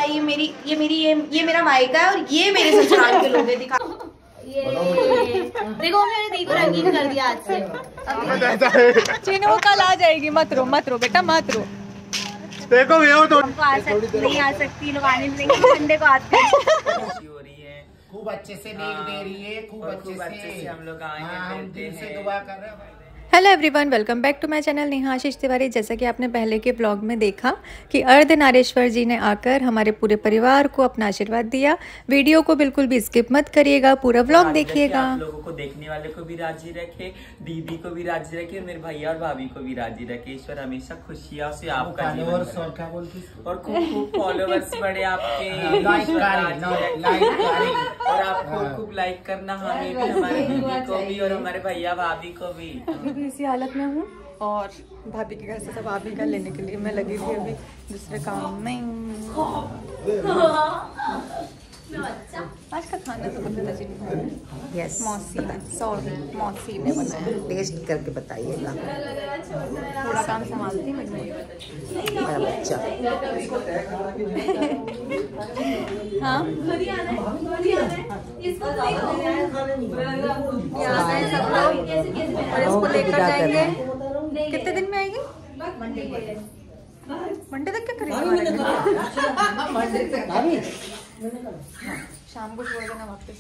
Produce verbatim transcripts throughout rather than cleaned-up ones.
ये मेरी ये मेरी ये ये मेरा मायका है और ये मेरे ससुराल के लोग हैं। दिखा ये देखो मैंने दी को रंगीन कर दिया आज से। चीनू कल आ जाएगी, मत रो मत रो बेटा मत रो। देखो ये तो हमको आ सकती नहीं आ सकती, लोग आने देंगे संडे को आते हैं। खूब अच्छे से नींद दे रही है, खूब अच्छे से हम लोग आएंगे, हम दिल से दुआ कर रहे हैं। Hello everyone, welcome back to my channel Neha Ashish Tiwari. जैसा कि आपने पहले के ब्लॉग में देखा कि अर्धनारीश्वर जी ने आकर हमारे पूरे परिवार को अपना आशीर्वाद दिया। वीडियो को बिल्कुल भी स्किप मत करिएगा, पूरा ब्लॉग देखिएगा। आप लोगों को देखने वाले को भी राजी रखे, दीदी को भी राजी रखे, मेरे भैया और भाभी को भी राजी रखे। ईश्वर हमेशा खुशियाँ से आपका जीवन और खूब खूब फॉलोवर्स बढ़े आपके, और आपको खूब लाइक करना, हमें भी, हमारे दीदी को भी और हमारे भैया भाभी को भी। इसी हालत में हूँ और भाभी के घर से सब भाभी का लेने के लिए मैं लगी थी अभी दूसरे काम में। आज का खाना तो पता नहीं। यस मौसी सॉरी मौसी ने बनाया। टेस्ट करके बताइएगा। थोड़ा काम संभालती मैं मेरा बच्चा। हाँ सब लोग और इसको लेकर जाएंगे। कितने दिन में आएगी? मंडे तक क्या करेंगे? शाम को छोड़ देना वापस।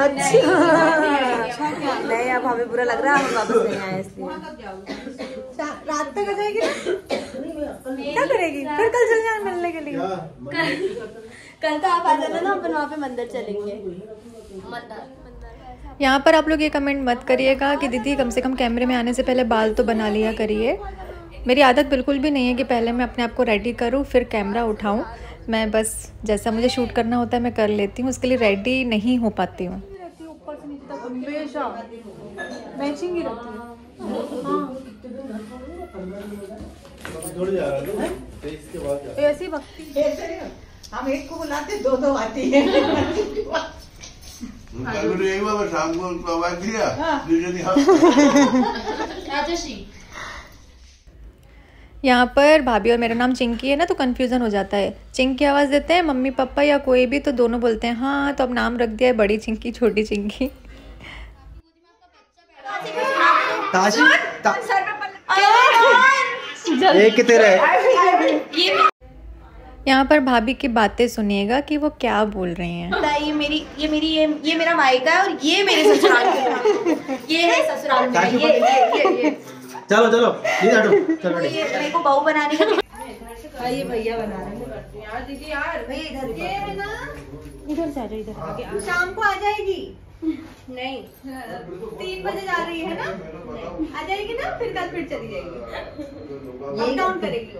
अच्छा नहीं, अब हमें बुरा लग रहा है, हम वापस नहीं आए इसलिए। रात तक आ जाएगी ना? क्या करेगी फिर? कल चल जाए मिलने के लिए। कल तो आप आ जाना ना, अपन वहाँ पे मंदिर चलेंगे। यहाँ पर आप लोग ये कमेंट मत करिएगा कि दीदी कम से कम कैमरे में आने से पहले बाल तो बना लिया करिए। मेरी आदत बिल्कुल भी नहीं है कि पहले मैं अपने आप को रेडी करूँ फिर कैमरा उठाऊँ। मैं बस जैसा मुझे शूट करना होता है मैं कर लेती हूँ, उसके लिए रेडी नहीं हो पाती हूँ। हमेशा मैचिंग ही रहती है। ऐसी भक्ति हम एक को बुलाते दो दो आती है। शाम को आवाज दिया। यहाँ पर भाभी और मेरा नाम चिंकी है ना, तो कंफ्यूजन हो जाता है। चिंकी आवाज़ देते हैं मम्मी पापा या कोई भी, तो दोनों बोलते हैं हाँ, तो अब नाम रख दिया है बड़ी चिंकी छोटी चिंकी। एक तेरे यहाँ पर भाभी की बातें सुनिएगा कि वो क्या बोल रही हैं। ये मेरी ये मेरी ये ये मेरा मायका है और ये मेरे ससुराल के लोग हैं। ये है ससुराल में, ये ये ये ये चलो चलो चलो ये मेरे को बहू बनाने का। ये भैया बना रहे हैं यार दीदी यार भैया इधर ये है ना, इधर से आ जाओ, इधर शाम को आ जाएगी। नहीं तीन बजे जा रही है ना, आ जाएगी ना, फिर कल फिर चली जाएगी। अप डाउन करेगी।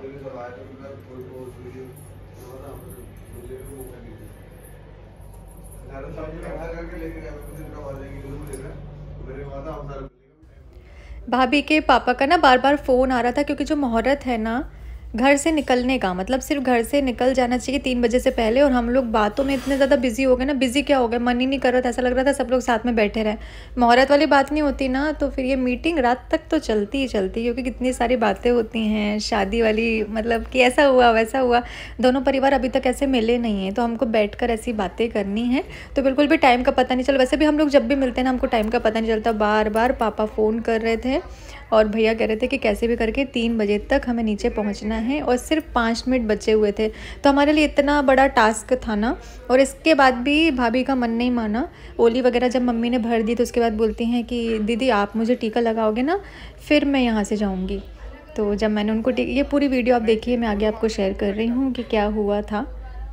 भाभी के पापा का ना बार बार फ़ोन आ रहा था, क्योंकि जो मुहूर्त है ना घर से निकलने का, मतलब सिर्फ घर से निकल जाना चाहिए तीन बजे से पहले, और हम लोग बातों में इतने ज़्यादा बिजी हो गए ना, बिजी क्या हो गए, मन ही नहीं कर रहा था, ऐसा लग रहा था सब लोग साथ में बैठे रहें। मुहूर्त वाली बात नहीं होती ना, तो फिर ये मीटिंग रात तक तो चलती ही चलती, क्योंकि कितनी सारी बातें होती हैं शादी वाली, मतलब कि ऐसा हुआ वैसा हुआ। दोनों परिवार अभी तक ऐसे मिले नहीं हैं, तो हमको बैठ कर ऐसी बातें करनी है, तो बिल्कुल भी टाइम का पता नहीं चला। वैसे भी हम लोग जब भी मिलते हैं ना, हमको टाइम का पता नहीं चलता। बार बार पापा फ़ोन कर रहे थे और भैया कह रहे थे कि कैसे भी करके तीन बजे तक हमें नीचे पहुंचना है, और सिर्फ पाँच मिनट बचे हुए थे। तो हमारे लिए इतना बड़ा टास्क था ना, और इसके बाद भी भाभी का मन नहीं माना। ओली वगैरह जब मम्मी ने भर दी तो उसके बाद बोलती हैं कि दीदी आप मुझे टीका लगाओगे ना, फिर मैं यहाँ से जाऊँगी। तो जब मैंने उनको टीका, ये पूरी वीडियो आप देखिए, मैं आगे आपको शेयर कर रही हूँ कि क्या हुआ था।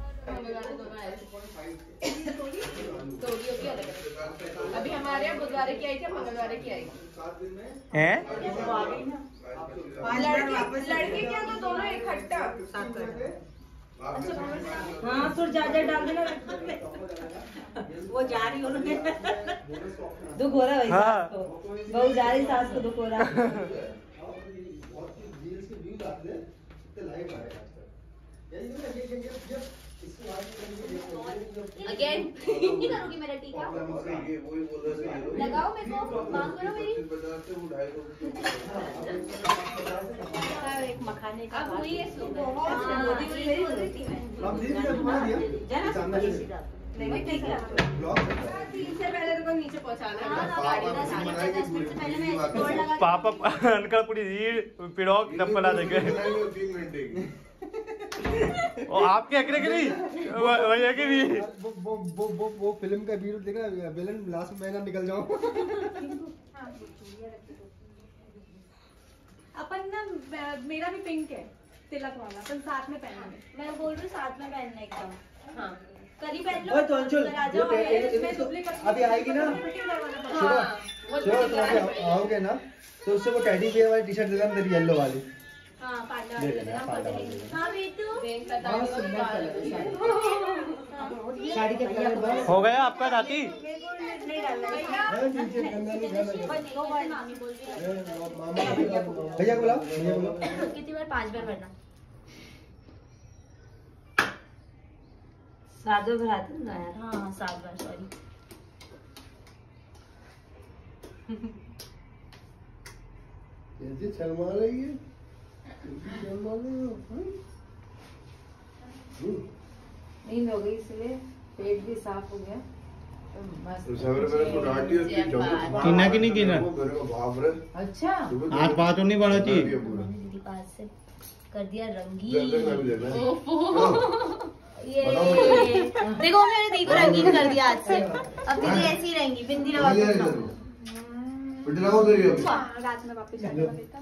अभी हमारे यहाँ बुधवार की आई थी, मंगलवार की आई हैं? लड़की क्या तो दोनों इकट्ठा। हाँ सुर ज्यादा डाल देना, वो जा रही उन्होंने दुख हो रहा है। हाँ। बहुत जा रही सास को दुख हो रहा है। अगेन नहीं करोगी मेरा टीका? लगाओ मेरे को, बात करो मेरी। एक मखाने का अब हुई है इससे पहले तो नीचे पहुंचाना पापा अनका पूरी रीढ़ पिड़ोक नपला देंगे और आपके अकरे के नहीं भैया के भी वो वो वो वो वो फिल्म का वीडियो देखा विलन लास्ट में मैं निकल जाऊं। अपन ना मेरा भी पिंक है तिलक वाला, अपन साथ में पहनेंगे। मैं बोल रही हूँ साथ में पहनने एकदम। हाँ करी पहन लो। तो अंशुल अभी आएगी ना सुबह सुबह तो अभी आओगे ना तो उससे वो टेडी बियर वाली टी शर्ट देना तेरी येलो वाली। हाँ पांडा दे देना पांडा वाली। हाँ बेटू साड़ी के कलर बस हो गया आपका नाती। भैया बोला भैया बोला कितनी बार? पांच बार भरना। सात बार भराते ना यार। हाँ हाँ सात बार, सॉरी। कैसे शर्मा रही है, शर्मा रही हो। नींद हो गई इसलिए पेट भी साफ हो गया। कीना की नहीं कीना। अच्छा हाथ पाँव तो नहीं बढ़ा चाहिए। दीदी पास से कर दिया रंगीन। ये देखो मैंने दी को रंगीन कर दिया आज से। अब दीदी ऐसी ही रहेंगी, बिंदी लगा के रात में वापस जाने वाला।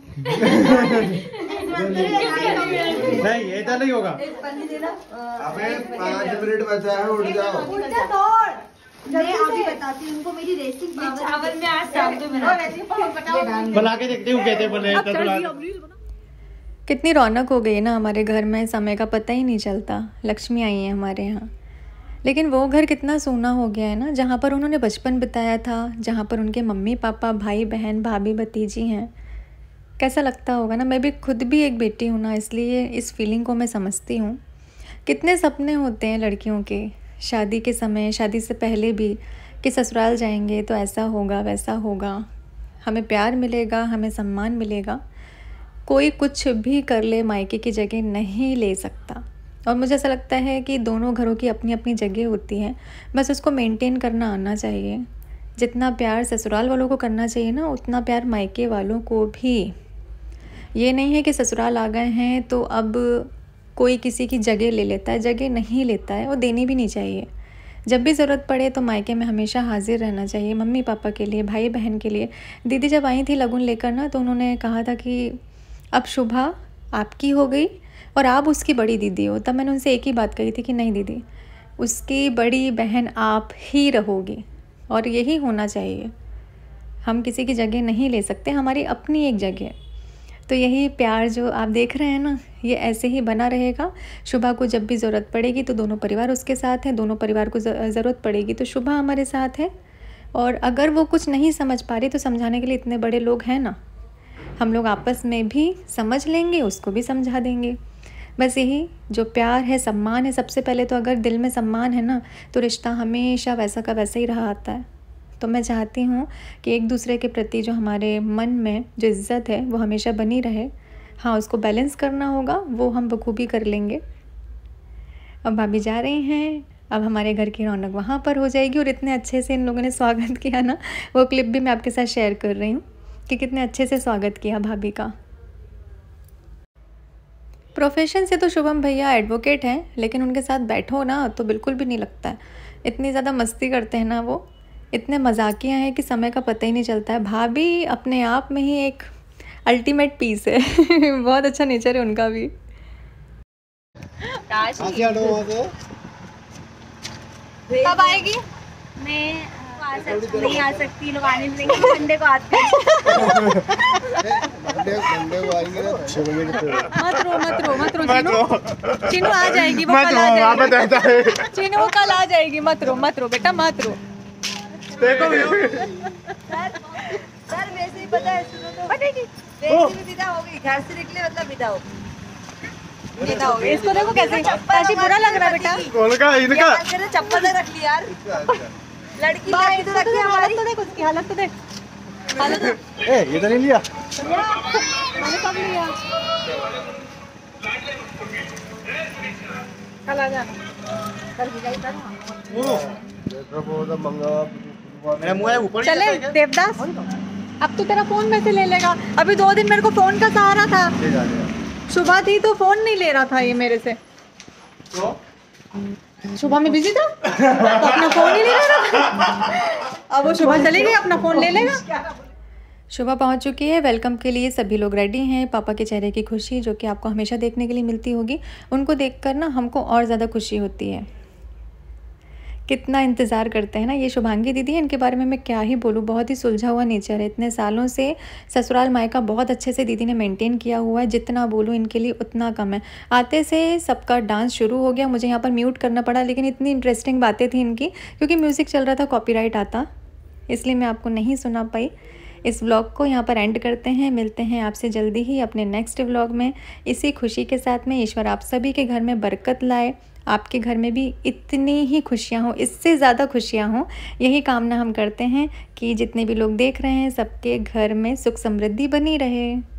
नहीं ऐसा नहीं होगा। अबे पाँच मिनट बचा है, उठ जाओ। उठ जा दौड़। मैं अभी बताती हूँ उनको मेरी रेसिंग चावल में आज शाम को बना के देखते हूँ कहते बोले। कितनी रौनक हो गई ना हमारे घर में, समय का पता ही नहीं चलता। लक्ष्मी आई है हमारे यहाँ, लेकिन वो घर कितना सूना हो गया है ना, जहाँ पर उन्होंने बचपन बिताया था, जहाँ पर उनके मम्मी पापा भाई बहन भाभी भतीजी हैं। कैसा लगता होगा ना। मैं भी खुद भी एक बेटी हूँ ना, इसलिए इस फीलिंग को मैं समझती हूँ। कितने सपने होते हैं लड़कियों के शादी के समय, शादी से पहले भी, कि ससुराल जाएंगे तो ऐसा होगा वैसा होगा, हमें प्यार मिलेगा, हमें सम्मान मिलेगा। कोई कुछ भी कर ले मायके की जगह नहीं ले सकता। और मुझे ऐसा लगता है कि दोनों घरों की अपनी अपनी जगह होती है, बस उसको मेंटेन करना आना चाहिए। जितना प्यार ससुराल वालों को करना चाहिए ना, उतना प्यार मायके वालों को भी। ये नहीं है कि ससुराल आ गए हैं तो अब कोई किसी की जगह ले लेता है, जगह नहीं लेता है, वो देनी भी नहीं चाहिए। जब भी ज़रूरत पड़े तो मायके में हमेशा हाजिर रहना चाहिए, मम्मी पापा के लिए, भाई बहन के लिए। दीदी जब आई थी लगुन लेकर ना, तो उन्होंने कहा था कि अब शुभा आपकी हो गई और आप उसकी बड़ी दीदी हो। तब मैंने उनसे एक ही बात कही थी कि नहीं दीदी, उसकी बड़ी बहन आप ही रहोगी, और यही होना चाहिए। हम किसी की जगह नहीं ले सकते, हमारी अपनी एक जगह। तो यही प्यार जो आप देख रहे हैं ना, ये ऐसे ही बना रहेगा। शुभा को जब भी ज़रूरत पड़ेगी तो दोनों परिवार उसके साथ हैं, दोनों परिवार को ज़रूरत पड़ेगी तो शुभा हमारे साथ है। और अगर वो कुछ नहीं समझ पा रही तो समझाने के लिए इतने बड़े लोग हैं ना, हम लोग आपस में भी समझ लेंगे, उसको भी समझा देंगे। बस यही जो प्यार है, सम्मान है, सबसे पहले तो अगर दिल में सम्मान है ना, तो रिश्ता हमेशा वैसा का वैसा ही रहा आता है। तो मैं चाहती हूँ कि एक दूसरे के प्रति जो हमारे मन में जो इज़्ज़त है वो हमेशा बनी रहे। हाँ, उसको बैलेंस करना होगा, वो हम बखूबी कर लेंगे। अब भाभी जा रही हैं, अब हमारे घर की रौनक वहाँ पर हो जाएगी। और इतने अच्छे से इन लोगों ने स्वागत किया ना, वो क्लिप भी मैं आपके साथ शेयर कर रही हूँ कि कितने अच्छे से स्वागत किया भाभी का। प्रोफेशन से तो शुभम भैया एडवोकेट हैं, लेकिन उनके साथ बैठो ना तो बिल्कुल भी नहीं लगता है। इतनी ज़्यादा मस्ती करते हैं ना वो, इतने मजाकिया हैं कि समय का पता ही नहीं चलता है। भाभी अपने आप में ही एक अल्टीमेट पीस है। बहुत अच्छा नेचर है उनका भी। कब आएगी? मैं आ सकती नहीं आ सकती, लोग आने देंगे संडे को आते हैं। मत रो मत रो मत रो चीनू, चीनू आ जाएगी, वो कल आ जाएगी। चीनू वो कल आ जाएगी, मत रो मत रो बेटा मत रो। देखो सर सर वैसे ही पता है, सुनो तो वैसे भी विदा हो गई, घर से निकले मतलब विदा हो गई। इसको देखो कैसे काशी बुरा लग रहा है बेटा। कौन का इनका चप्पल रख ली यार, लड़की लड़की तो रखी हमारी। तो देख उसकी हालत तो देख, ए ये तो नहीं लिया, मैंने कब लिया। कल आ जा मेरा मुंह है ऊपर। चले देवदास, अब तो तेरा फोन में से ले लेगा। अभी दो दिन मेरे को फोन का सहारा था, सुबह थी तो फोन नहीं ले रहा था ये मेरे से। सुबह में बिजी था तो अपना फोन ही नहीं ले रहा था। अब वो सुबह चली गई, अपना फोन ले लेगा। शुभा पहुंच चुकी है, वेलकम के लिए सभी लोग रेडी हैं। पापा के चेहरे की खुशी जो कि आपको हमेशा देखने के लिए मिलती होगी, उनको देखकर ना हमको और ज़्यादा खुशी होती है। कितना इंतज़ार करते हैं ना ये शुभांगी दीदी है, इनके बारे में मैं क्या ही बोलूँ। बहुत ही सुलझा हुआ नेचर है, इतने सालों से ससुराल मायका बहुत अच्छे से दीदी ने मेंटेन किया हुआ है। जितना बोलूँ इनके लिए उतना कम है। आते से सबका डांस शुरू हो गया, मुझे यहाँ पर म्यूट करना पड़ा, लेकिन इतनी इंटरेस्टिंग बातें थी इनकी, क्योंकि म्यूज़िक चल रहा था, कॉपीराइट आता, इसलिए मैं आपको नहीं सुना पाई। इस व्लॉग को यहाँ पर एंड करते हैं, मिलते हैं आपसे जल्दी ही अपने नेक्स्ट व्लॉग में। इसी खुशी के साथ में ईश्वर आप सभी के घर में बरकत लाए, आपके घर में भी इतनी ही खुशियाँ हों, इससे ज़्यादा खुशियाँ हों, यही कामना हम करते हैं कि जितने भी लोग देख रहे हैं सबके घर में सुख समृद्धि बनी रहे।